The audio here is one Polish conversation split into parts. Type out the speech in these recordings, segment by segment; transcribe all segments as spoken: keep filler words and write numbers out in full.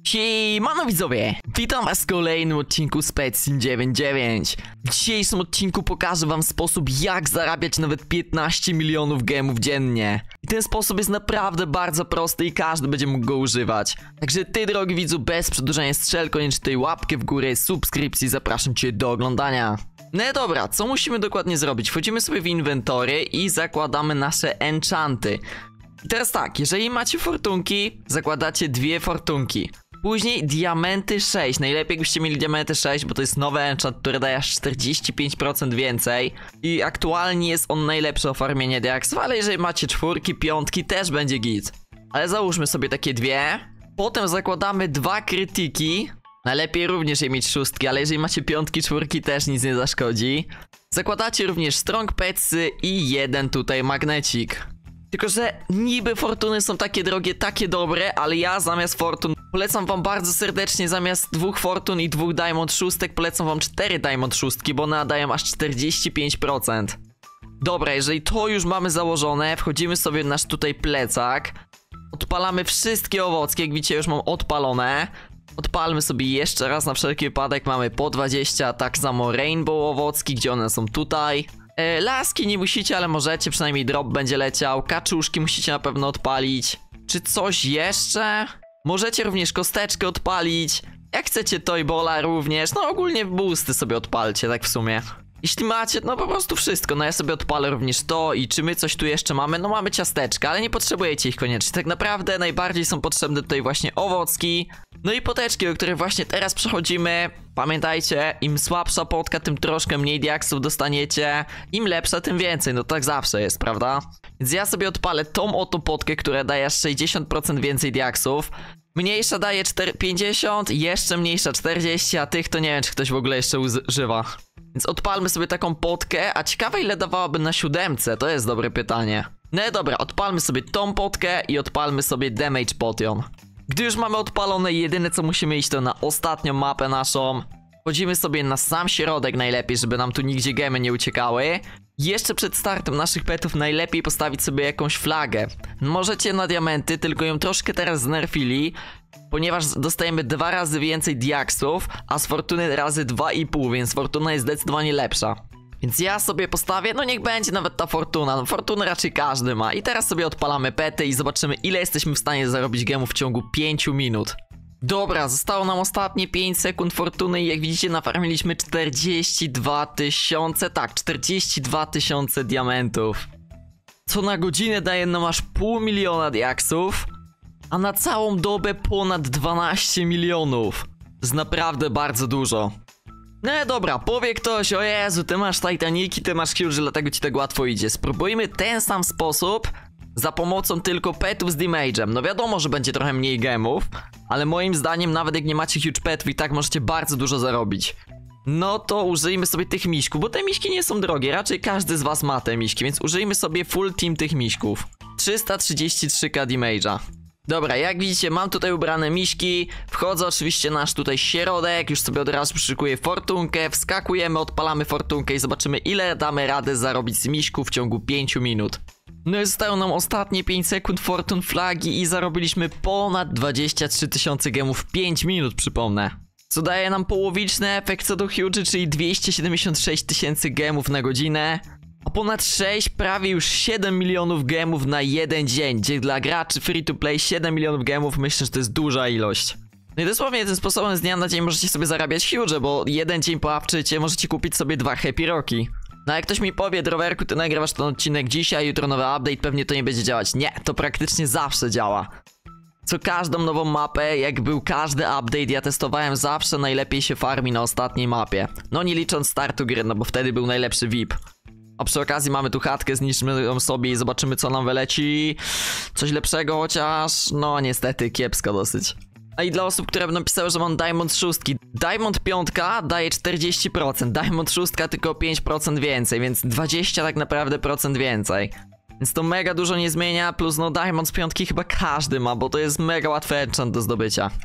Siemano widzowie, witam was w kolejnym odcinku Specin dziewięćdziesiąt dziewięć. W dzisiejszym odcinku pokażę wam sposób, jak zarabiać nawet piętnaście milionów gemów dziennie. I ten sposób jest naprawdę bardzo prosty i każdy będzie mógł go używać. Także ty, drogi widzu, bez przedłużania strzel, koniecznie tej łapkę w górę, subskrypcji, zapraszam cię do oglądania. No dobra, co musimy dokładnie zrobić? Wchodzimy sobie w inwentory i zakładamy nasze enchanty. I teraz tak, jeżeli macie fortunki, zakładacie dwie fortunki. Później diamenty sześć, najlepiej jakbyście mieli diamenty sześć, bo to jest nowy enchant, który daje aż czterdzieści pięć procent więcej. I aktualnie jest on najlepszy o farmienie diaksów, ale jeżeli macie czwórki, piątki, też będzie git. Ale załóżmy sobie takie dwie. Potem zakładamy dwa krytyki. Najlepiej również je mieć szóstki, ale jeżeli macie piątki, czwórki, też nic nie zaszkodzi. Zakładacie również strong petsy i jeden tutaj magnecik. Tylko że niby fortuny są takie drogie, takie dobre, ale ja zamiast fortun polecam wam bardzo serdecznie, zamiast dwóch fortun i dwóch diamond szóstek polecam wam cztery diamond szóstki, bo one dają aż czterdzieści pięć procent. Dobra, jeżeli to już mamy założone, wchodzimy sobie w nasz tutaj plecak. Odpalamy wszystkie owocki, jak widzicie już mam odpalone. Odpalmy sobie jeszcze raz na wszelki wypadek, mamy po dwadzieścia, tak samo rainbow owocki, gdzie one są tutaj. E, laski nie musicie, ale możecie, przynajmniej drop będzie leciał. Kaczuszki musicie na pewno odpalić. Czy coś jeszcze? Możecie również kosteczkę odpalić. Jak chcecie toybola również. No ogólnie boosty sobie odpalcie, tak w sumie. Jeśli macie, no po prostu wszystko. No ja sobie odpalę również to. I czy my coś tu jeszcze mamy? No mamy ciasteczka, ale nie potrzebujecie ich koniecznie. Tak naprawdę najbardziej są potrzebne tutaj właśnie owocki. No i poteczki, o których właśnie teraz przechodzimy. Pamiętajcie, im słabsza potka, tym troszkę mniej diaksów dostaniecie. Im lepsza, tym więcej. No tak zawsze jest, prawda? Więc ja sobie odpalę tą oto potkę, która daje aż sześćdziesiąt procent więcej diaksów. Mniejsza daje pięćdziesiąt, jeszcze mniejsza czterdzieści, a tych to nie wiem, czy ktoś w ogóle jeszcze używa. Więc odpalmy sobie taką potkę, a ciekawe ile dawałaby na siódemce, to jest dobre pytanie. No dobra, odpalmy sobie tą potkę i odpalmy sobie damage potion. Gdy już mamy odpalone, jedyne co musimy iść to na ostatnią mapę naszą. Wchodzimy sobie na sam środek najlepiej, żeby nam tu nigdzie gemy nie uciekały. Jeszcze przed startem naszych petów najlepiej postawić sobie jakąś flagę. Możecie na diamenty, tylko ją troszkę teraz znerfili, ponieważ dostajemy dwa razy więcej diaksów, a z fortuny razy dwa i pół, więc fortuna jest zdecydowanie lepsza. Więc ja sobie postawię, no niech będzie nawet ta fortuna, no fortunę raczej każdy ma. I teraz sobie odpalamy pety i zobaczymy ile jesteśmy w stanie zarobić gemów w ciągu pięciu minut. Dobra, zostało nam ostatnie pięć sekund fortuny i jak widzicie nafarmiliśmy czterdzieści dwa tysiące, tak, czterdzieści dwa tysiące diamentów. Co na godzinę daje nam aż pół miliona diaksów, a na całą dobę ponad dwanaście milionów. To jest naprawdę bardzo dużo. No dobra, powie ktoś, o Jezu, ty masz Titaniki, ty masz Huge, dlatego ci tak łatwo idzie. Spróbujmy ten sam sposób za pomocą tylko petów z damage'em. No wiadomo, że będzie trochę mniej gemów, ale moim zdaniem nawet jak nie macie huge petów i tak możecie bardzo dużo zarobić. No to użyjmy sobie tych miśków, bo te miśki nie są drogie, raczej każdy z was ma te miśki, więc użyjmy sobie full team tych miśków. trzysta trzydzieści trzy k damage'a. Dobra, jak widzicie mam tutaj ubrane miśki, wchodzę oczywiście na nasz tutaj środek, już sobie od razu przyszykuję fortunkę, wskakujemy, odpalamy fortunkę i zobaczymy ile damy radę zarobić z miśków w ciągu pięciu minut. No i zostało nam ostatnie pięć sekund fortun flagi i zarobiliśmy ponad dwadzieścia trzy tysiące gemów w pięć minut, przypomnę. Co daje nam połowiczny efekt co do huge, czyli dwieście siedemdziesiąt sześć tysięcy gemów na godzinę. A ponad sześć, prawie już siedem milionów gemów na jeden dzień, gdzie dla graczy free to play siedem milionów gemów myślę, że to jest duża ilość. No i dosłownie tym sposobem z dnia na dzień możecie sobie zarabiać huge, bo jeden dzień po upczycie możecie kupić sobie dwa happy rocky. No jak ktoś mi powie, Drowerku, ty nagrywasz ten odcinek dzisiaj, jutro nowy update, pewnie to nie będzie działać. Nie, to praktycznie zawsze działa. Co każdą nową mapę, jak był każdy update, ja testowałem zawsze najlepiej się farmi na ostatniej mapie. No nie licząc startu gry, no bo wtedy był najlepszy V I P. A przy okazji mamy tu chatkę, zniszczymy ją sobie i zobaczymy co nam wyleci. Coś lepszego chociaż, no niestety kiepsko dosyć. A i dla osób, które będą pisały, że mam Diamond szóstki. Diamond pięć daje czterdzieści procent, Diamond sześć tylko pięć procent więcej, więc dwadzieścia tak naprawdę procent więcej. Więc to mega dużo nie zmienia, plus no Diamond z piątki chyba każdy ma, bo to jest mega łatwy enchant do zdobycia.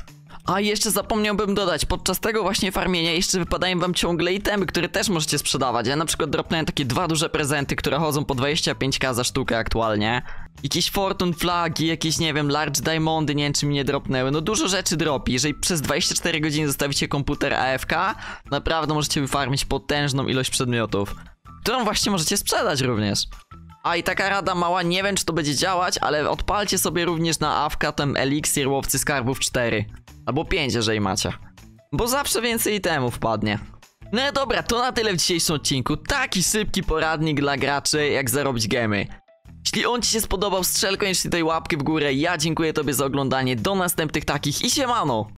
A jeszcze zapomniałbym dodać, podczas tego właśnie farmienia jeszcze wypadają wam ciągle itemy, które też możecie sprzedawać. Ja na przykład dropnąłem takie dwa duże prezenty, które chodzą po dwadzieścia pięć ka za sztukę aktualnie. Jakieś fortune flagi, jakieś nie wiem, large diamondy, nie wiem czy mi nie dropnęły. No dużo rzeczy dropi. Jeżeli przez dwadzieścia cztery godziny zostawicie komputer A F K, naprawdę możecie wyfarmić potężną ilość przedmiotów, którą właśnie możecie sprzedać również. A i taka rada mała, nie wiem czy to będzie działać, ale odpalcie sobie również na A F K ten eliksir łowcy skarbów cztery. Albo pięć, jeżeli macie. Bo zawsze więcej itemów wpadnie. No i dobra, to na tyle w dzisiejszym odcinku. Taki szybki poradnik dla graczy, jak zarobić gemy. Jeśli on ci się spodobał, strzel koniecznie tej łapkę w górę. Ja dziękuję tobie za oglądanie. Do następnych takich i siemano!